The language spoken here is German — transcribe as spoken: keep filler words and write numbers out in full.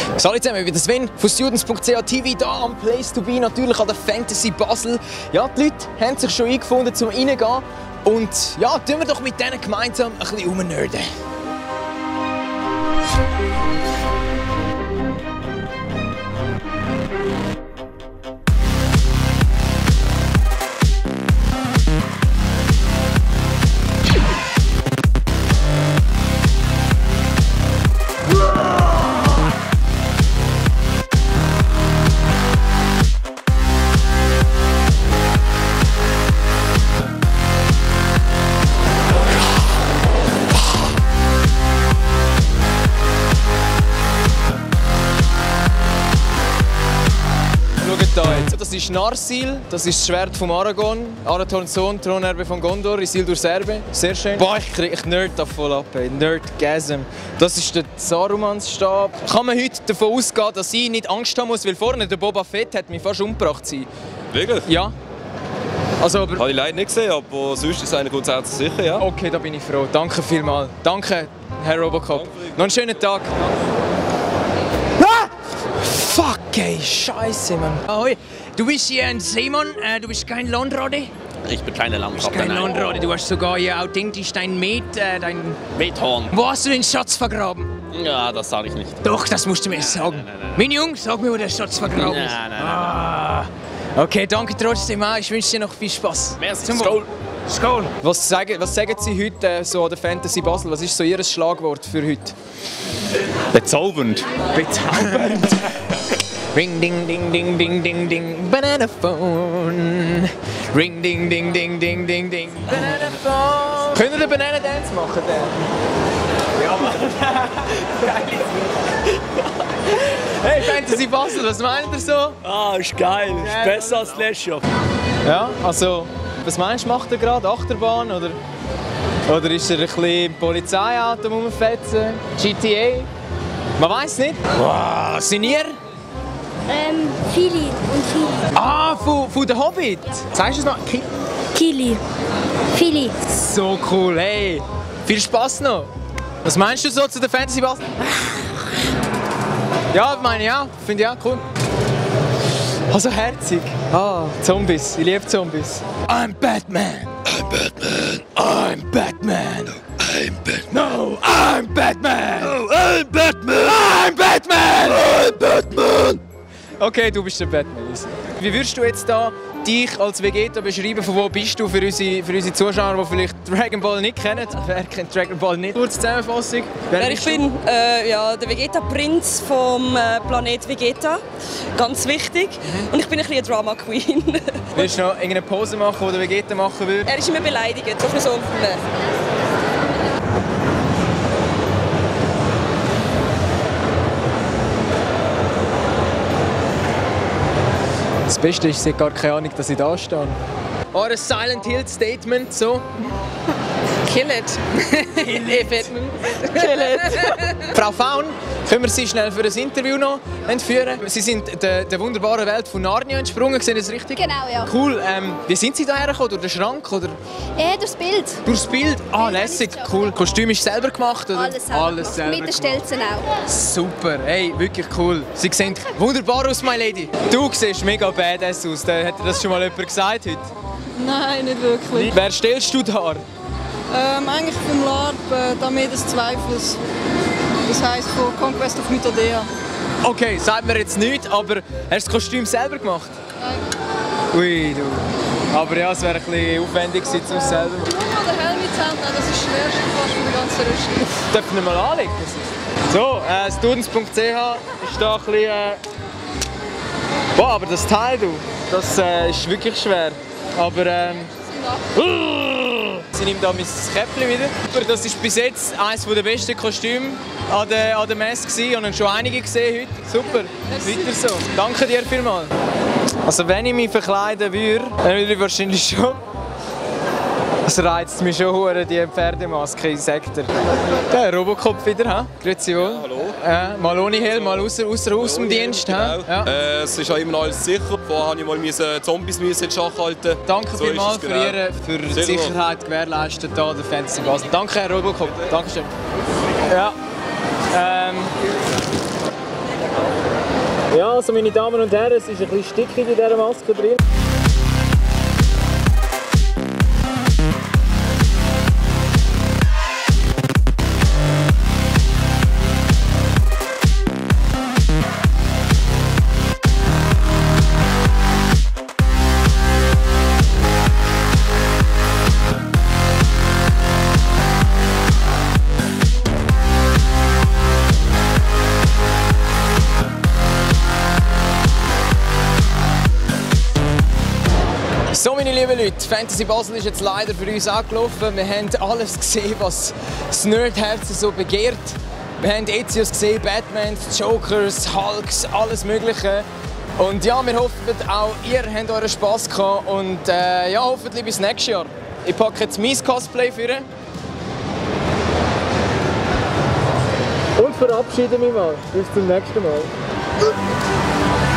Salut zusammen, ich bin Sven von Students punkt c h T V hier am Place to Be, natürlich an der Fantasy Basel. Ja, die Leute haben sich schon eingefunden, um reingehen. Und ja, tun wir doch mit denen gemeinsam ein bisschen rumnerden. Das ist Narsil, das ist das Schwert von Aragorn, Arathorns Sohn, Thronerbe von Gondor, Isildur Serbe. Sehr schön. Boah, ich, krieg, ich nerd da voll ab, ey. Nerdgasm. Das ist der Sarumans Stab. Kann man heute davon ausgehen, dass ich nicht Angst haben muss, weil vorne der Boba Fett hat mich fast umgebracht. Wirklich? Ja. Also, aber... Habe ich leider nicht gesehen, aber sonst ist einer grundsätzlich sicher, ja. Okay, da bin ich froh. Danke vielmals. Danke, Herr Robocop. Danke. Noch einen schönen Tag. Ah! Fuck, ey, Scheiße, Mann. Ahoi. Du bist hier ein Seemann, äh, du bist kein Landrade? Ich bin keine Landrade. Du bist kein Landrade, du hast sogar hier authentisch dein Met, äh, dein... Methorn. Wo hast du den Schatz vergraben? Ja, das sage ich nicht. Doch, das musst du mir nein, sagen. Nein, nein, nein. Mein Junge, sag mir, wo der Schatz vergraben ist. Nein, nein, nein, ah. Okay, danke trotzdem. Ich wünsche dir noch viel Spaß. Merci. Skål. Skål. Was sagen, was sagen Sie heute äh, so an der Fantasy Basel? Was ist so Ihr Schlagwort für heute? Bezaubernd. Bezaubernd. Ring ding ding ding ding ding ding Banana Phone. Ring ding ding ding ding ding ding Banana Phone. Können wir den Banana Dance machen? Den? Ja, Mann. Hey, Fantasy Basel, was meint ihr so? Ah, ist geil. Ist ja, besser als Last Jahr. Ja, also, was meinst du, macht er gerade? Achterbahn oder, oder ist er ein bisschen Polizeiauto rumfetzen? G T A? Man weiß nicht. Wow, sind ihr? Ähm, Kili und Kili. Ah, von, von der Hobbit. Sagst du es noch? Ki Kili. Kili. So cool, hey. Viel Spaß noch. Was meinst du so zu der Fantasy Basel? Ja, meine ja. Finde ich auch cool. Also herzig. Ah, Zombies. Ich liebe Zombies. I'm Batman. I'm Batman. I'm Batman. I'm Batman. No, I'm Batman. Oh, I'm Batman. I'm Batman. I'm Batman. Okay, du bist der Batman. Wie würdest du jetzt da dich als Vegeta beschreiben? Von wo bist du für unsere, für unsere Zuschauer, die vielleicht Dragon Ball nicht kennen? Wer kennt Dragon Ball nicht? Kurze Zusammenfassung. Wer ich bin äh, ja, der Vegeta-Prinz vom äh, Planet Vegeta. Ganz wichtig. Und ich bin ein bisschen eine Drama Queen. Willst du noch irgendeine Pose machen, die der Vegeta machen würde? Er ist immer beleidigt. Doch so. Das Beste ist, sie hat gar keine Ahnung, dass ich da stehe. Oder ein Silent Hill Statement, so. Kill it. Kill it. Kill it. Frau Faun, können wir Sie schnell für ein Interview noch entführen? Sie sind der, der wunderbaren Welt von Narnia entsprungen, sehe ich das richtig? Genau, ja. Cool. Ähm, wie sind Sie da hergekommen? Durch den Schrank? Oder? Äh, durchs Bild. Durchs Bild? Ah, lässig. Cool. Kostüm ist selber gemacht? Oder? Alles selber. Alles selber Mit den Stelzen auch. Super. Hey, wirklich cool. Sie sehen wunderbar aus, my lady. Du siehst mega badass aus. Hat dir das schon mal jemand gesagt heute? Nein, nicht wirklich. Wer stellst du da? Ähm, eigentlich vom LARP, äh, die Armee des Zweifels. Das heisst von Conquest of Mythodea. Okay, sagt mir jetzt nichts, aber hast du das Kostüm selber gemacht? Nein. Ui, du. Aber ja, es wäre ein bisschen aufwendig gewesen, um es selber zu machen. Nur mal den Helm in die Hand nehmen, das ist das Schwerste fast von der ganzen Rüstung. Dürfen wir mal anlegen? So, äh, students punkt c h ist da ein bisschen... Äh... Boah, aber das Teil, du, das äh, ist wirklich schwer. Aber ähm... Sie nimmt da mein Käppchen wieder. Das ist bis jetzt eines der besten Kostüme an der, an der Messe gewesen. Ich habe schon einige gesehen heute. Super, weiter so. Danke dir vielmals. Also wenn ich mich verkleiden würde, dann würde ich wahrscheinlich schon... Es reizt mich schon hure die Pferdemaske, ich sag dir. Der Robocop wieder, ha? Grüezi wohl. Ja, hallo. Äh, mal ohne Helm, mal außer, außer Haus im Dienst. Genau. Ja. Äh, es ist auch immer noch alles sicher. Vorher musste ich mal Zombies in Schach halten. Danke so vielmals für, genau. Ihre, für die Sehr Sicherheit gewährleistet hier der Fantasy Basel. Danke, Herr Robocop. Dankeschön. Ja. Ähm. Ja, also meine Damen und Herren, es ist ein bisschen stickig in dieser Maske drin. So, meine lieben Leute, Fantasy Basel ist jetzt leider für uns angelaufen. Wir haben alles gesehen, was das Nerdherz so begehrt. Wir haben Ezios gesehen, Batmans, Jokers, Hulks, alles Mögliche. Und ja, wir hoffen auch, ihr habt euren Spass gehabt und äh, ja, hoffentlich bis nächstes Jahr. Ich packe jetzt mein Cosplay für und verabschiede mich mal. Bis zum nächsten Mal.